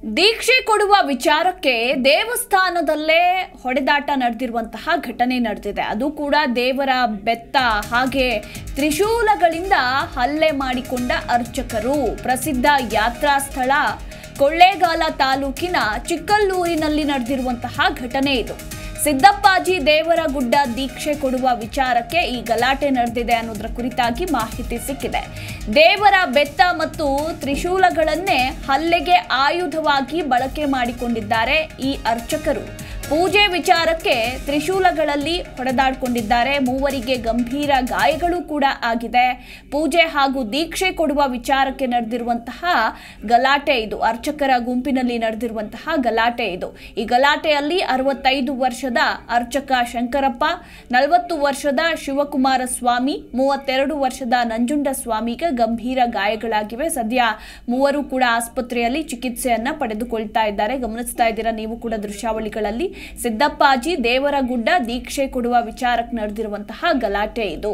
ದೀಕ್ಷೆ ಕೊಡುವ ವಿಚಾರಕ್ಕೆ ದೇವಸ್ಥಾನದಲ್ಲೇ ಹೊಡೆದಾಟ ನಡೆದಿರುವಂತಹ ಘಟನೆ ನಡೆದಿದೆ. ಅದು ಕೂಡ ದೇವರ ಬೆತ್ತ ಹಾಗೆ ತ್ರಿಶೂಲಗಳಿಂದ ಹಲ್ಲೆ ಮಾಡಿಕೊಂಡ ಅರ್ಚಕರು. ಪ್ರಸಿದ್ಧ ಯಾತ್ರಾ ಸ್ಥಳ ಕೊಳ್ಳೇಗಾಲ ತಾಲೂಕಿನ ಚಿಕ್ಕಲ್ಲೂರಿನಲ್ಲಿ ನಡೆದಿರುವಂತಹ ಘಟನೆ ಇದು. ಸಿದ್ದಪ್ಪಾಜಿ ದೇವರ ಗುಡ್ಡ ದೀಕ್ಷೆ ಕೊಡುವ ವಿಚಾರಕ್ಕೆ ಈ ಗಲಾಟೆ ನಡೆದಿದೆ ಅನ್ನೋದರ ಕುರಿತಾಗಿ ಮಾಹಿತಿ ಸಿಕ್ಕಿದೆ. ದೇವರ ಬೆತ್ತ ಮತ್ತು ತ್ರಿಶೂಲಗಳನ್ನೇ ಹಲ್ಲೆಗೆ ಆಯುಧವಾಗಿ ಬಳಕೆ ಮಾಡಿಕೊಂಡಿದ್ದಾರೆ ಈ ಅರ್ಚಕರು. ಪೂಜೆ ವಿಚಾರಕ್ಕೆ ತ್ರಿಶೂಲಗಳಲ್ಲಿ ಹೊಡೆದಾಡಿಕೊಂಡಿದ್ದಾರೆ. ಮೂವರಿಗೆ ಗಂಭೀರ ಗಾಯಗಳು ಕೂಡ ಆಗಿದೆ. ಪೂಜೆ ಹಾಗೂ ದೀಕ್ಷೆ ಕೊಡುವ ವಿಚಾರಕ್ಕೆ ನಡೆದಿರುವಂತಹ ಗಲಾಟೆ ಇದು. ಅರ್ಚಕರ ಗುಂಪಿನಲ್ಲಿ ನಡೆದಿರುವಂತಹ ಗಲಾಟೆ ಇದು. ಈ ಗಲಾಟೆಯಲ್ಲಿ 65 ವರ್ಷದ ಅರ್ಚಕ ಶಂಕರಪ್ಪ, 40 ವರ್ಷದ ಶಿವಕುಮಾರ ಸ್ವಾಮಿ, 32 ವರ್ಷದ ನಂಜುಂಡ ಸ್ವಾಮಿಗೆ ಗಂಭೀರ ಗಾಯಗಳಾಗಿವೆ. ಸದ್ಯ ಮೂವರು ಕೂಡ ಆಸ್ಪತ್ರೆಯಲ್ಲಿ ಚಿಕಿತ್ಸೆಯನ್ನ ಪಡೆದುಕೊಳ್ತಾ ಇದ್ದಾರೆ. ಗಮನಿಸ್ತಾ ಇದ್ದೀರಾ ನೀವು ಕೂಡ ದೃಶ್ಯಾವಳಿಗಳಲ್ಲಿ. ಸಿದ್ದಪ್ಪಾಜಿ ದೇವರ ಗುಡ್ಡ ದೀಕ್ಷೆ ಕೊಡುವ ವಿಚಾರಕ್ಕೆ ನಡೆದಿರುವಂತಹ ಗಲಾಟೆ ಇದು.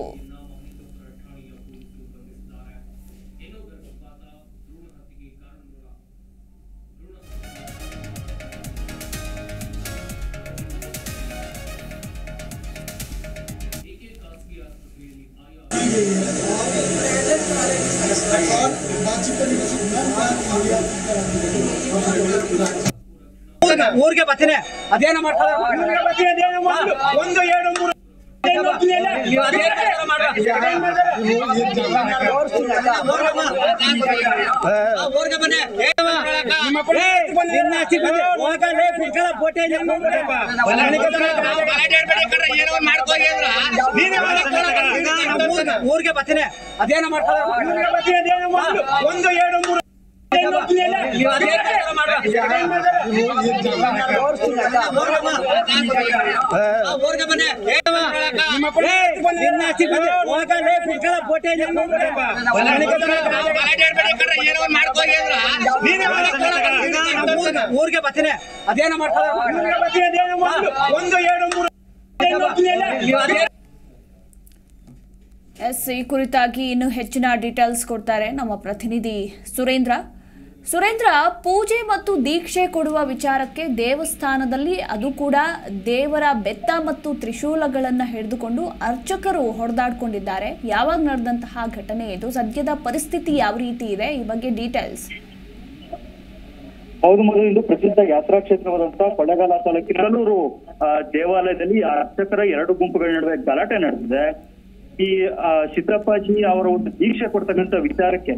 ಊರಿಗೆ ಬರ್ತೀನಿ ಅದೇನ ಮಾಡ್ತಾರೆ ಒಂದು ಎರಡು ಮೂರು ಊರಿಗೆ ಬರ್ತೀನಿ ಅದೇನ ಮಾಡ್ತಾರೆ ಒಂದು ಎರಡು ಮೂರು ಊರಿಗೆ ಬರ್ತೀನಿ ಅದೇನ ಮಾಡ್ತಾರೆ ಒಂದು ಎರಡು ಮೂರು. ಎಸ್, ಈ ಕುರಿತಾಗಿ ಇನ್ನು ಹೆಚ್ಚಿನ ಡೀಟೇಲ್ಸ್ ಕೊಡ್ತಾರೆ ನಮ್ಮ ಪ್ರತಿನಿಧಿ ಸುರೇಂದ್ರ. ಪೂಜೆ ಮತ್ತು ದೀಕ್ಷೆ ಕೊಡುವ ವಿಚಾರಕ್ಕೆ ದೇವಸ್ಥಾನದಲ್ಲಿ ಅದು ಕೂಡ ದೇವರ ಬೆತ್ತ ಮತ್ತು ತ್ರಿಶೂಲಗಳನ್ನು ಹಿಡಿದುಕೊಂಡು ಅರ್ಚಕರು ಹೊಡೆದಾಡ್ಕೊಂಡಿದ್ದಾರೆ. ಯಾವಾಗ ನಡೆದಂತಹ ಘಟನೆ ಇದು? ಸದ್ಯದ ಪರಿಸ್ಥಿತಿ ಯಾವ ರೀತಿ ಇದೆ? ಈ ಬಗ್ಗೆ ಡೀಟೇಲ್ಸ್. ಹೌದು ಮಧು, ಇಂದು ಪ್ರಸಿದ್ಧ ಯಾತ್ರಾ ಕ್ಷೇತ್ರವಾದಂತಹ ಕೊಳ್ಳೇಗಾಲ ತಾಲೂಕಿನ ಕಲ್ಲೂರು ದೇವಾಲಯದಲ್ಲಿ ಅರ್ಚಕರ ಎರಡು ಗುಂಪುಗಳ ನಡುವೆ ಗಲಾಟೆ ನಡೆದಿದೆ. ಈ ಸಿದ್ದಪ್ಪಾಜಿ ಅವರ ಒಂದು ದೀಕ್ಷೆ ಕೊಡ್ತಕ್ಕಂಥ ವಿಚಾರಕ್ಕೆ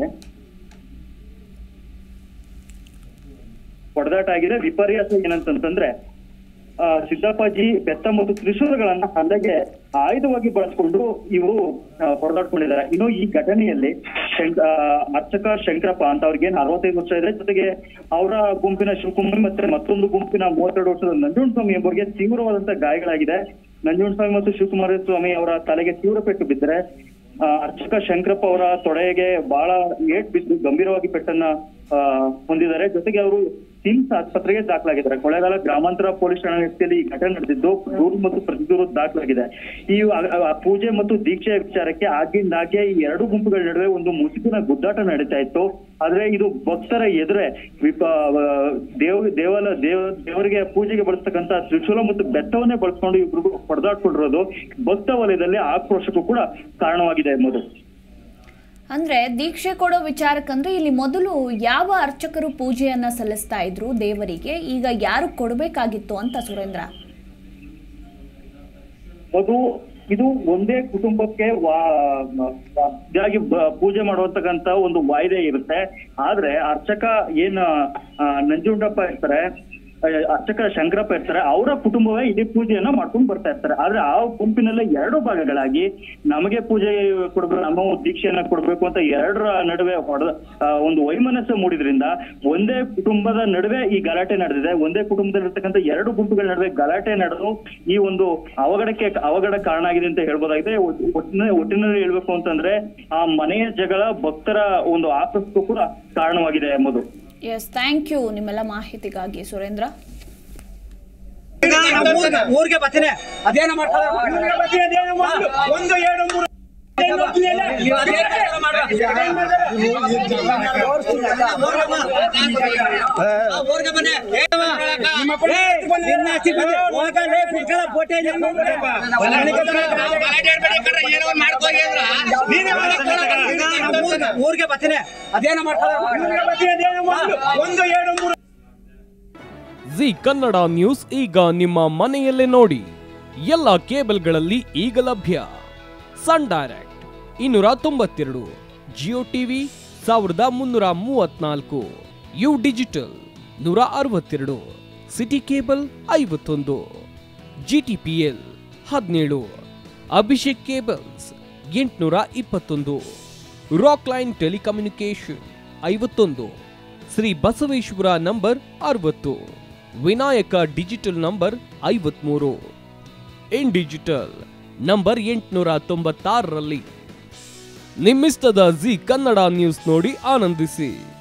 ಹೊಡೆದಾಟ ಆಗಿದೆ. ವಿಪರ್ಯಾಸ ಏನಂತಂದ್ರೆ ಸಿದ್ದಪ್ಪಾಜಿ ಬೆತ್ತ ಮತ್ತು ತ್ರಿಶೂಲಗಳನ್ನ ಹಲ್ಲೆಗೆ ಆಯುಧವಾಗಿ ಬಳಸಿಕೊಂಡು ಇವರು ಹೊಡೆದಾಡ್ಕೊಂಡಿದ್ದಾರೆ. ಇನ್ನು ಈ ಘಟನೆಯಲ್ಲಿ ಅರ್ಚಕ ಶಂಕರಪ್ಪ ಅಂತ ಅವ್ರಿಗೆ 65 ವರ್ಷ ಇದೆ. ಜೊತೆಗೆ ಅವರ ಗುಂಪಿನ ಶಿವಕುಮಾರ್ ಮತ್ತೆ ಮತ್ತೊಂದು ಗುಂಪಿನ 32 ವರ್ಷದ ನಂಜುಂಡ ಸ್ವಾಮಿ ಎಂಬುವರಿಗೆ ತೀವ್ರವಾದಂತಹ ಗಾಯಗಳಾಗಿದೆ. ನಂಜುಂಡ ಸ್ವಾಮಿ ಮತ್ತು ಶಿವಕುಮಾರ ಸ್ವಾಮಿ ಅವರ ತಲೆಗೆ ತೀವ್ರ ಪೆಟ್ಟು ಬಿದ್ದರೆ ಅರ್ಚಕ ಶಂಕರಪ್ಪ ಅವರ ತೊಡೆಗೆ ಬಹಳ ಏಟ್ ಬಿದ್ದು ಗಂಭೀರವಾಗಿ ಪೆಟ್ಟನ್ನ ಹೊಂದಿದ್ದಾರೆ. ಜೊತೆಗೆ ಅವರು ಸಿಮ್ಸ್ ಆಸ್ಪತ್ರೆಗೆ ದಾಖಲಾಗಿದ್ದಾರೆ. ಕೊಳ್ಳೇಗಾಲ ಗ್ರಾಮಾಂತರ ಪೊಲೀಸ್ ಠಾಣಾ ವ್ಯಾಪ್ತಿಯಲ್ಲಿ ಈ ಘಟನೆ ನಡೆದಿದ್ದು ದೂರು ಮತ್ತು ಪ್ರತಿದೂರು ದಾಖಲಾಗಿದೆ. ಈ ಪೂಜೆ ಮತ್ತು ದೀಕ್ಷೆಯ ವಿಚಾರಕ್ಕೆ ಆಗಿಂದಾಗೆ ಈ ಎರಡು ಗುಂಪುಗಳ ನಡುವೆ ಒಂದು ಮುಸುಕಿನ ಗುದ್ದಾಟ ನಡೀತಾ ಇತ್ತು. ಆದ್ರೆ ಇದು ಭಕ್ತರ ಎದುರೇ ದೇವರಿಗೆ ಪೂಜೆಗೆ ಬಳಸ್ತಕ್ಕಂತ ತ್ರಿಶೂಲ ಮತ್ತು ಬೆತ್ತವನ್ನೇ ಬಳಸ್ಕೊಂಡು ಇಬ್ರು ಹೊಡೆದಾಡ್ಕೊಂಡಿರೋದು ಭಕ್ತ ವಲಯದಲ್ಲಿ ಆಕ್ರೋಶಕ್ಕೂ ಕೂಡ ಕಾರಣವಾಗಿದೆ ಎಂಬುದು. ಅಂದ್ರೆ ದೀಕ್ಷೆ ಕೊಡೋ ವಿಚಾರಕ್ಕಂದ್ರೆ ಇಲ್ಲಿ ಮೊದಲು ಯಾವ ಅರ್ಚಕರು ಪೂಜೆಯನ್ನ ಸಲ್ಲಿಸ್ತಾ ಇದ್ರು ದೇವರಿಗೆ, ಈಗ ಯಾರು ಕೊಡಬೇಕಾಗಿತ್ತು ಅಂತ ಸುರೇಂದ್ರ? ಇದು ಒಂದೇ ಕುಟುಂಬಕ್ಕೆ ಇದಾಗಿ ಪೂಜೆ ಮಾಡುವಂತಕ್ಕಂತ ಒಂದು ವಾಯ್ದೆ ಇರುತ್ತೆ. ಆದ್ರೆ ಅರ್ಚಕ ನಂಜುಂಡಪ್ಪ ಇರ್ತಾರೆ, ಅರ್ಚಕ ಶಂಕರಪ್ಪ ಇರ್ತಾರೆ, ಅವರ ಕುಟುಂಬವೇ ಇಡೀ ಪೂಜೆಯನ್ನ ಮಾಡ್ಕೊಂಡು ಬರ್ತಾ ಇರ್ತಾರೆ. ಆದ್ರೆ ಆ ಗುಂಪಿನಲ್ಲೇ ಎರಡು ಭಾಗಗಳಾಗಿ ನಮಗೆ ಪೂಜೆ ಕೊಡ್ಬೇಕು, ನಮ್ಮ ದೀಕ್ಷೆಯನ್ನ ಕೊಡ್ಬೇಕು ಅಂತ ಎರಡರ ನಡುವೆ ಒಂದು ವೈಮನಸ್ಸು ಮೂಡಿದ್ರಿಂದ ಒಂದೇ ಕುಟುಂಬದ ನಡುವೆ ಈ ಗಲಾಟೆ ನಡೆದಿದೆ. ಒಂದೇ ಕುಟುಂಬದಲ್ಲಿರ್ತಕ್ಕಂಥ ಎರಡು ಗುಂಪುಗಳ ನಡುವೆ ಗಲಾಟೆ ನಡೆದು ಈ ಒಂದು ಅವಘಡ ಕಾರಣ ಆಗಿದೆ ಅಂತ ಹೇಳ್ಬೋದಾಗಿದೆ. ಒಟ್ಟಿನಲ್ಲಿ ಹೇಳ್ಬೇಕು ಅಂತಂದ್ರೆ ಆ ಮನೆಯ ಜಗಳ ಭಕ್ತರ ಒಂದು ಆಕ್ರೋಶಕ್ಕೂ ಕೂಡ ಕಾರಣವಾಗಿದೆ ಎಂಬುದು. ಎಸ್, ಥ್ಯಾಂಕ್ ಯು ನಿಮ್ಮೆಲ್ಲ ಮಾಹಿತಿಗಾಗಿ ಸುರೇಂದ್ರ. ಊರಿಗೆ ಬರ್ತೀನಿ ಅದೇನ ಮಾಡ್ತಾರೆ ಒಂದು ಎರಡು ಮೂರು ಊರಿಗೆ ಬಂದೆ ಊರಿಗೆ ಬರ್ತೀನಿ ಅದೇನ ಮಾಡ್ತಾರೆ ಜಿ ಕನ್ನಡ ನ್ಯೂಸ್ ಈಗ ನಿಮ್ಮ ಮನೆಯಲ್ಲೇ ನೋಡಿ. ಎಲ್ಲ ಕೇಬಲ್ಗಳಲ್ಲಿ ಈಗ ಲಭ್ಯ. Sun direct 292, Jio TV 1334, U digital 162, city cable 51, GTPL 17, Abhishek cables 821, rock line telecommunication 51, Shri Basaveshwara number 60, Vinayaka digital number 53, in digital number 896ರಲ್ಲಿ. ನಿಮ್ಮಿಸ್ತದ ಜಿ ಕನ್ನಡ ನ್ಯೂಸ್ ನೋಡಿ ಆನಂದಿಸಿ.